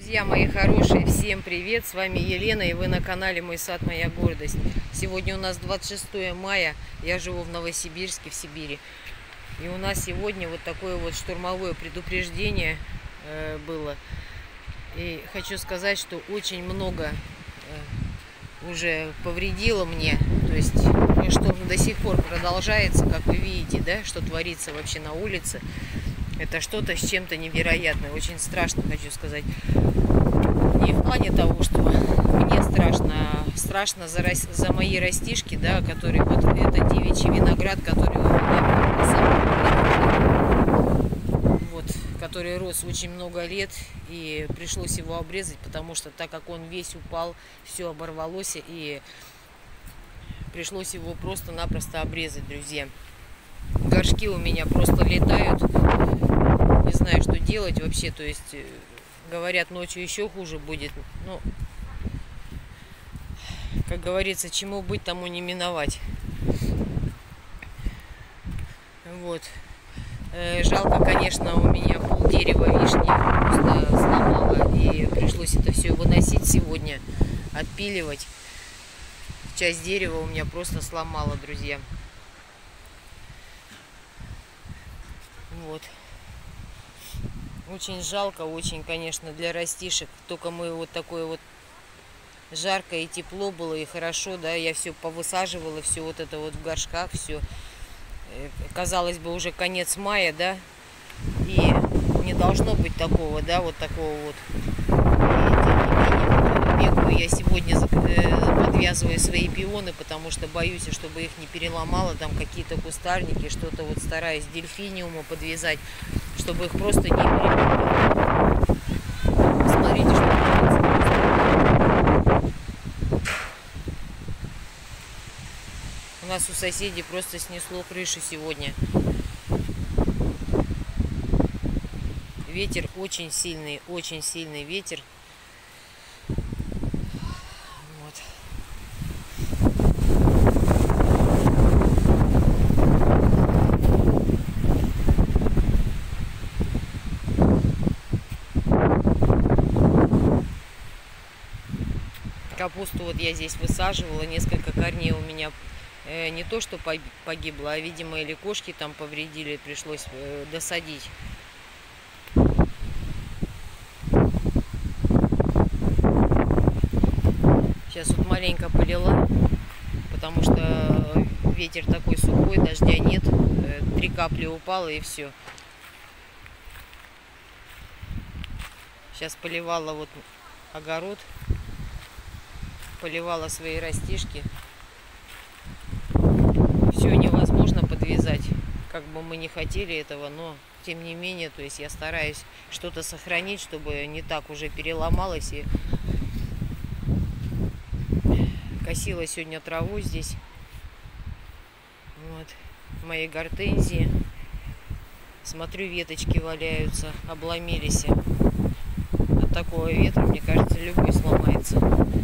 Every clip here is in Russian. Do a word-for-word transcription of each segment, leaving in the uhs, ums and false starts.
Друзья мои хорошие, всем привет! С вами Елена, и вы на канале Мой сад, моя гордость. Сегодня у нас двадцать шестое мая, я живу в Новосибирске, в Сибири. И у нас сегодня вот такое вот штурмовое предупреждение э, было. И хочу сказать, что очень много э, уже повредило мне. То есть, что до сих пор продолжается, как вы видите, да, что творится вообще на улице. Это что-то с чем-то невероятное. Очень страшно, хочу сказать. Не в плане того, что мне страшно, а страшно за, за мои растишки, да, которые вот это девичий виноград, который у меня, вот, который рос очень много лет, и пришлось его обрезать, потому что так как он весь упал, все оборвалось, и пришлось его просто-напросто обрезать, друзья. Горшки у меня просто летают. Не знаю, что делать вообще. То есть, говорят, ночью еще хуже будет. Ну, как говорится, чему быть, тому не миновать. Вот. Жалко, конечно, у меня пол дерева вишни просто сломало. И пришлось это все выносить сегодня, отпиливать. Часть дерева у меня просто сломала, друзья. Вот. Очень жалко, очень, конечно, для растишек. Только мы вот такое вот жарко и тепло было, и хорошо, да, я все повысаживала, все вот это вот в горшках, все. Казалось бы, уже конец мая, да, и не должно быть такого, да, вот такого вот. И, тем не менее, я сегодня подвязываю свои пионы, потому что боюсь, чтобы их не переломало, там какие-то кустарники, что-то вот стараюсь дельфиниума подвязать, чтобы их просто не переломало. Посмотрите, что творится. У нас у соседей просто снесло крышу сегодня. Ветер очень сильный, очень сильный ветер. Капусту вот я здесь высаживала, несколько корней у меня э, не то что погибло, а, видимо, или кошки там повредили, пришлось э, досадить. Сейчас вот маленько полила, потому что ветер такой сухой, дождя нет, э, три капли упало и все. Сейчас поливала вот огород. Поливала свои растишки. Все невозможно подвязать, как бы мы не хотели этого, но тем не менее, то есть я стараюсь что-то сохранить, чтобы не так уже переломалось. И косила сегодня траву здесь. Вот. Мои гортензии. Смотрю, веточки валяются, обломились. От такого ветра, мне кажется, любой сломается.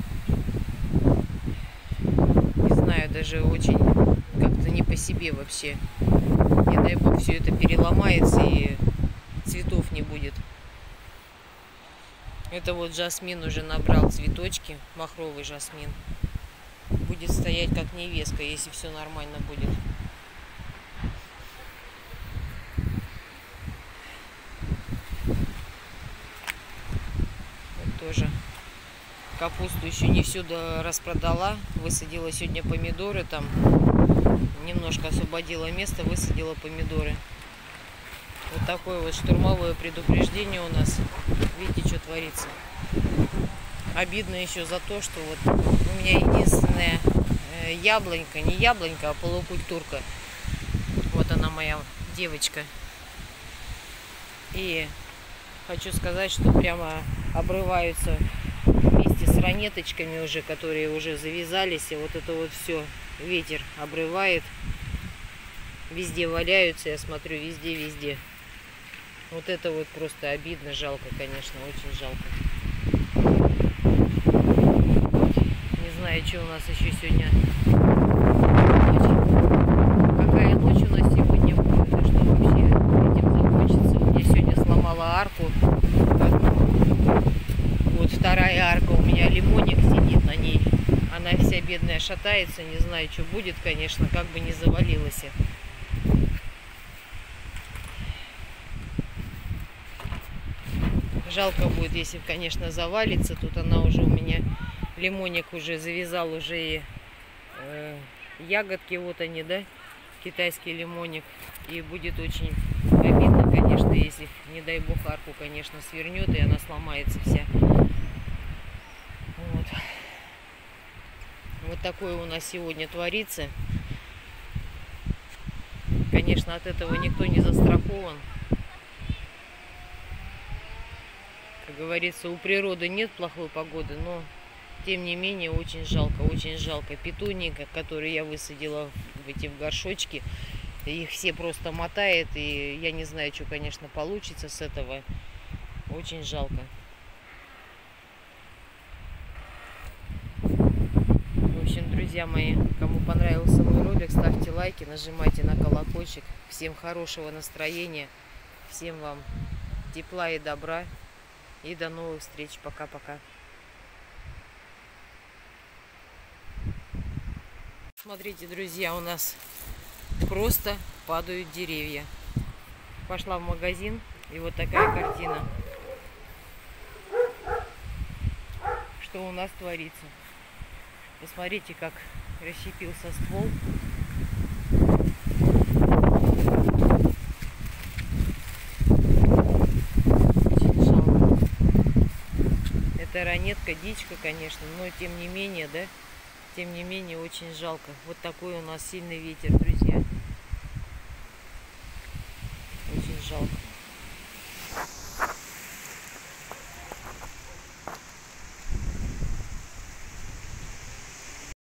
Даже очень как-то не по себе вообще. Не дай бог все это переломается и цветов не будет. Это вот жасмин уже набрал цветочки, махровый жасмин. Будет стоять как невестка, если все нормально будет. Вот тоже. Капусту еще не всю распродала. Высадила сегодня помидоры. Там немножко освободила место, высадила помидоры. Вот такое вот штурмовое предупреждение у нас. Видите, что творится. Обидно еще за то, что вот у меня единственная яблонька, не яблонька, а полукультурка. Вот она, моя девочка. И хочу сказать, что прямо обрываются вместе с ранеточками уже, которые уже завязались, и вот это вот все ветер обрывает, везде валяются, я смотрю, везде-везде. Вот это вот просто обидно, жалко, конечно, очень жалко. Не знаю, что у нас еще сегодня. Какая ночь у нас сегодня будет, и что вообще этим закончится. У меня сегодня сломала арку. меня лимонник сидит на ней. Она вся бедная шатается, не знаю, что будет, конечно, как бы не завалилась. Жалко будет, если, конечно, завалится. Тут она уже у меня, лимонник уже завязал, уже и э, ягодки, вот они, да, китайский лимонник. И будет очень обидно, конечно, если, не дай бог, арку, конечно, свернет, и она сломается вся. Вот. Вот такое у нас сегодня творится. Конечно, от этого никто не застрахован. Как говорится, у природы нет плохой погоды, но тем не менее очень жалко, очень жалко. Петунии, которые я высадила в эти в горшочки, их все просто мотает, и я не знаю, что, конечно, получится с этого. Очень жалко. В общем, друзья мои, кому понравился мой ролик, ставьте лайки, нажимайте на колокольчик. Всем хорошего настроения, всем вам тепла и добра. И до новых встреч. Пока-пока. Смотрите, друзья, у нас просто падают деревья. Пошла в магазин, и вот такая картина. Что у нас творится. Посмотрите, как расщепился ствол. Это ранетка, дичка, конечно, но тем не менее, да, тем не менее очень жалко. Вот такой у нас сильный ветер.